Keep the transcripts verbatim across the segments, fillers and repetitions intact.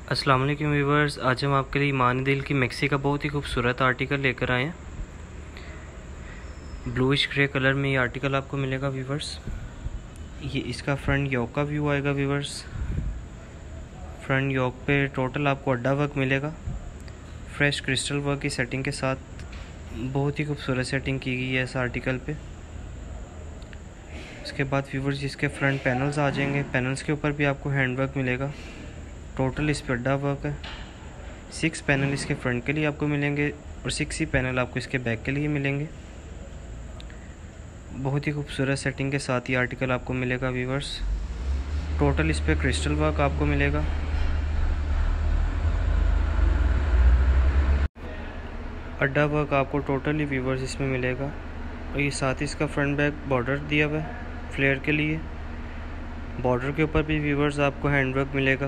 अस्सलाम वालेकुम व्यूवर्स, आज हम आपके लिए ईमान दिल की मैक्सी का बहुत ही खूबसूरत आर्टिकल लेकर आए हैं। ब्लूइश ग्रे कलर में ये आर्टिकल आपको मिलेगा व्यूवर्स। ये इसका फ्रंट योक का व्यू आएगा व्यूवर्स। फ्रंट योक पे टोटल आपको अड्डा वर्क मिलेगा, फ्रेश क्रिस्टल वर्क की सेटिंग के साथ। बहुत ही खूबसूरत सेटिंग की गई है इस आर्टिकल पे। उसके बाद व्यूवर्स इसके फ्रंट पैनल्स आ जाएंगे। पैनल्स के ऊपर भी आपको हैंड वर्क मिलेगा। टोटल इस पर अड्डा वर्क है। सिक्स पैनल इसके फ्रंट के लिए आपको मिलेंगे और सिक्स ही पैनल आपको इसके बैक के लिए मिलेंगे। बहुत ही खूबसूरत सेटिंग के साथ ये आर्टिकल आपको मिलेगा व्यूवर्स। टोटल इस पर क्रिस्टल वर्क आपको मिलेगा। अड्डा वर्क आपको टोटली व्यूवर्स इसमें मिलेगा। और ये साथ ही इसका फ्रंट बैक बॉर्डर दिया हुआ है फ्लेयर के लिए। बॉर्डर के ऊपर भी व्यूवर्स आपको हैंड वर्क मिलेगा।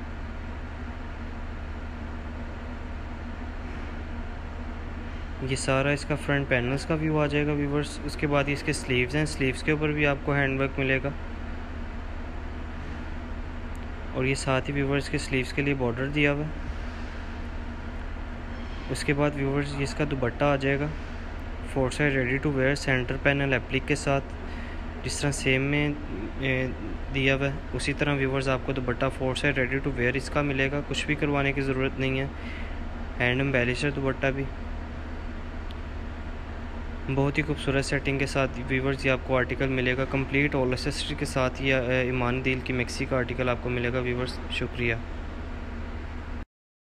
ये सारा इसका फ्रंट पैनल्स का व्यू आ जाएगा व्यूवर्स। उसके बाद इसके स्लीव्स हैं, स्लीव्स के ऊपर भी आपको हैंड वर्क मिलेगा। और ये साथ ही व्यूवर्स के स्लीव्स के लिए बॉर्डर दिया हुआ है। उसके बाद व्यूवर्स ये इसका दुपट्टा आ जाएगा four side ready to wear centre panel applique के साथ, जिस तरह सेम में दिया हुआ है उसी तरह व्यूवर्स आपको dupatta four side ready to wear इसका मिलेगा। कुछ भी करवाने की ज़रूरत नहीं है। हैंड एम्बेलिशर दुपट्टा भी बहुत ही खूबसूरत सेटिंग के साथ व्यूवर्स ये आपको आर्टिकल मिलेगा। कंप्लीट ऑल एक्सेसरी के साथ ये ईमान दिल की मैक्सी का आर्टिकल आपको मिलेगा व्यूवर्स। शुक्रिया।